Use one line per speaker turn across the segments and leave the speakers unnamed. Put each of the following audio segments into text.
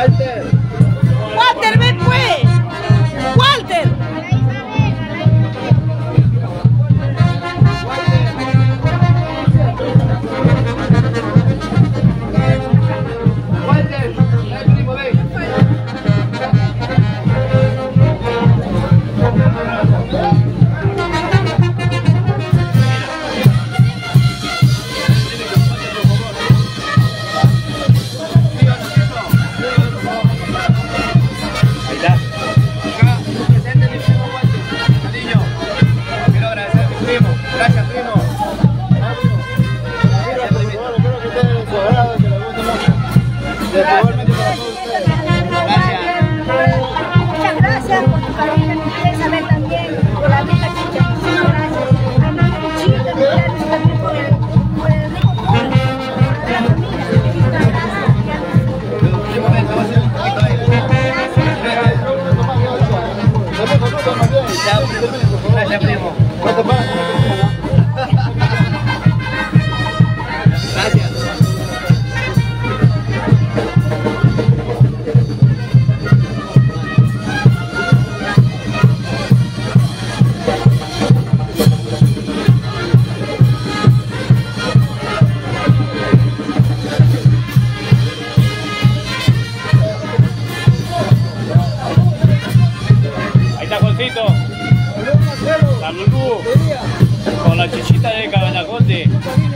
Walter.
Walter, ven pues. Walter.
Muchas gracias por tu cariño, mi Isabel también, por la rica chicha, muchísimas gracias. A mi chica, mi Isabel también por el rico pollo, por la comida, muchísimas gracias.
Gracias, primo.
La Lulú, con la chichita de Cabanacote.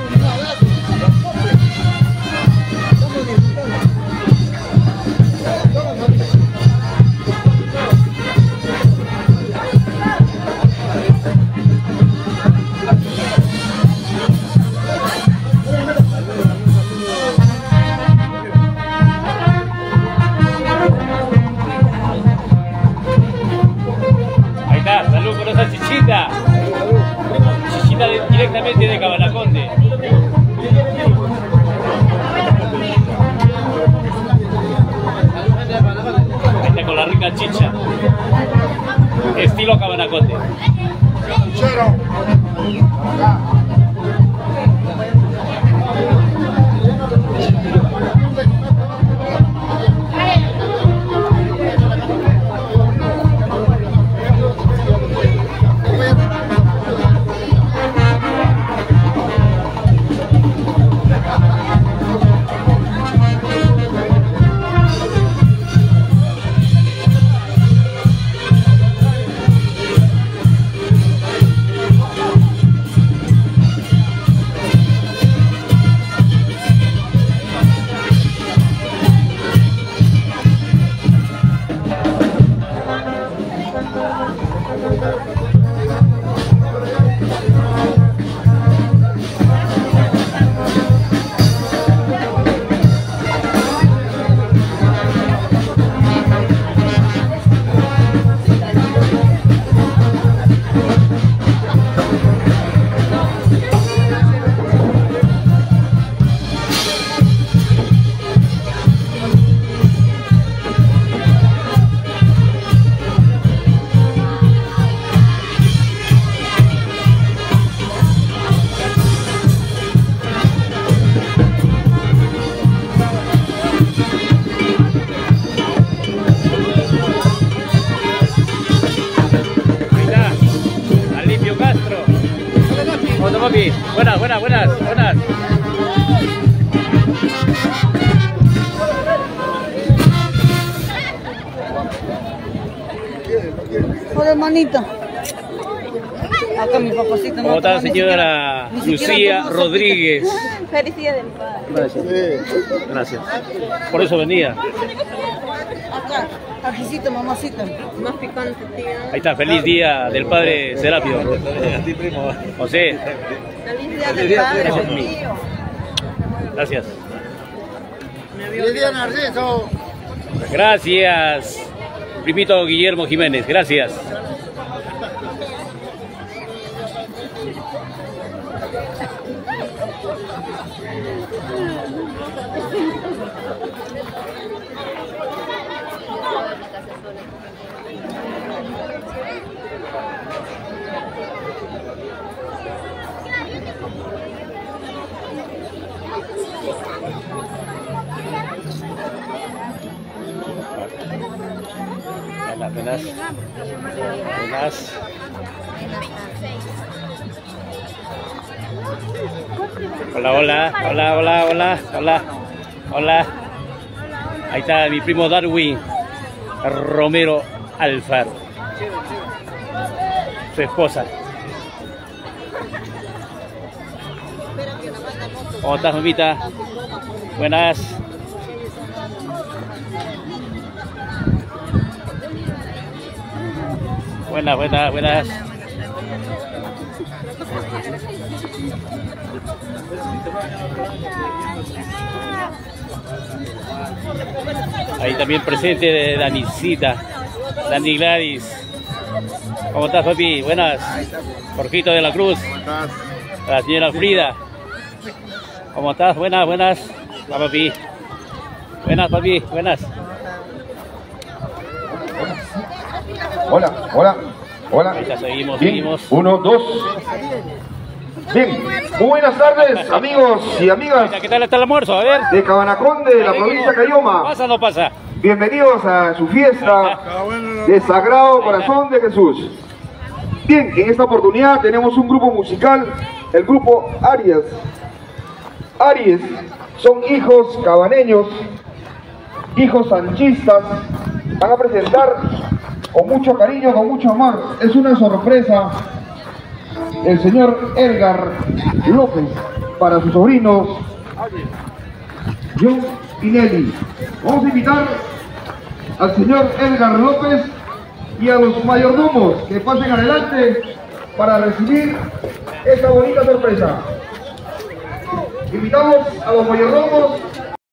Ahí está, salud por esa chichita. Chichita directamente de Cabanaconde. Ahí está con la rica chicha. Estilo Cabanaconde. Papi, buenas.
Hola, hermanito. Acá mi papacito.
¿Cómo está la señora Lucía Rodríguez?
Felicidades del padre.
Gracias. Por eso venía.
Acá, ajicito, mamacita. Más picante, tía.
Ahí está, feliz día del padre Serapio.
A ti, primo.
José.
Feliz día del padre, tío.
Gracias.
Feliz día, Narciso.
Gracias, primito Guillermo Jiménez. Gracias. Buenas, buenas. Buenas. Hola, hola, hola, hola, hola, hola, hola. Ahí está mi primo Darwin Romero Alfaro, su esposa. ¿Cómo estás, mamita? Buenas. Buenas, buenas, buenas. Ahí también presente de Danicita, Dani Gladys. ¿Cómo estás, papi? Buenas. Jorgito de la Cruz.
¿Cómo estás?
La señora Frida. ¿Cómo estás? Buenas, buenas. Ah, papi. Buenas, papi. Buenas.
Hola, hola, hola.
Ahí está, seguimos,
Bien,
seguimos.
1, 2. Bien, muy buenas tardes, amigos y amigas
¿Qué tal está el almuerzo? A ver.
de Cabanaconde, de la provincia de Cayoma.
¿Pasa o no pasa?
Bienvenidos a su fiesta de Sagrado Corazón de Jesús. Bien, en esta oportunidad tenemos un grupo musical, el grupo Aries. Aries son hijos cabaneños, hijos sanchistas. Van a presentar con mucho cariño, con mucho amor. Es una sorpresa el señor Edgar López para sus sobrinos John y Nelly. Vamos a invitar al señor Edgar López y a los mayordomos que pasen adelante para recibir esta bonita sorpresa. Invitamos a los mayordomos